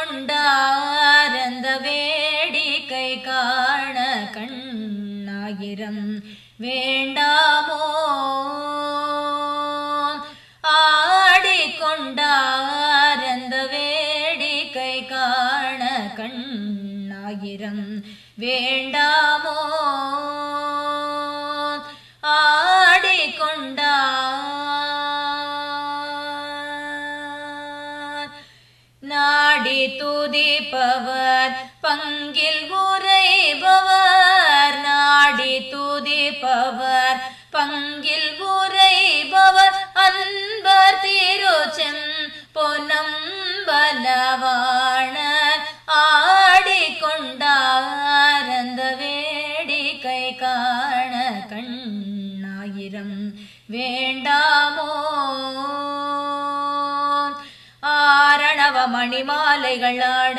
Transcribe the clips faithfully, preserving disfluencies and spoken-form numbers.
ஆடிக்கொண்டார் அந்த வேடிக்கை காண கண்ணாயிரம் வேண்டாமோ ஆடிக்கொண்டார் அந்த வேடிக்கை காண கண்ணாயிரம் வேண்டாமோ ஆடிக்கொண்டார் நாடி துதிப்பவர் பங்கில் உரைபவர் நாடி துதிப்பவர் பங்கில் உரைபவர் அன்பர் திருச்செம் பொன்னம்பலவாணர் ஆடிக்கொண்டார் அந்த வேடிக்கை காண கண்ணாயிரம் வேண்டாமோ ஆரணவ மணிமாலைகளாட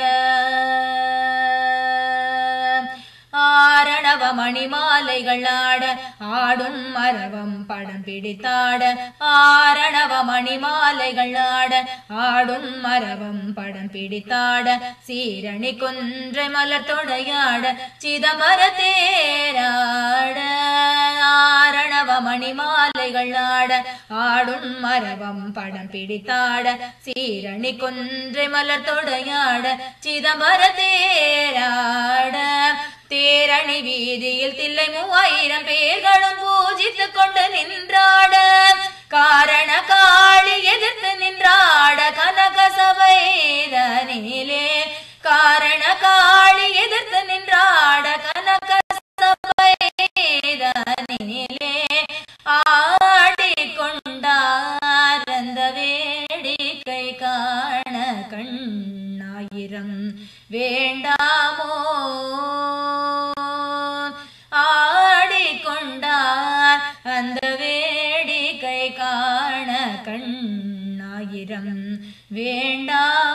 ஆரணவ மணிமாலைகளாட ஆடும் மரவம் படம் பிடித்தாட ஆரணவ மணிமாலைகளாட ஆடும் மரவம் படம் பிடித்தாட சீரணி குன்றை மலர் தொடையாட சிதம்பர தேராட ஆரணவ மணிமாலைகளாட ஆடும் மரவம் படம் பிடித்தாட சீரணி குன்றை மலர் தொடையாட சிதம்பர தேராட தேரணி வீதியில் தில்லை மூவாயிரம் பேர்களும் பூஜித்துக் கொண்டு நின்றாட காரண காளி எதிர்த்து நின்றாட கனக சபைதனிலே காரண காளி எதிர்த்து நின்றாட கனக சபைதனிலே ஆடிக்கொண்டார் அந்த வேடிக்கை காண கண்ணாயிரம் வேண்டாமோ ஆடிக்கொண்டார் அந்த வேடிக்கை காண கண்ணாயிரம் வேண்டாமோ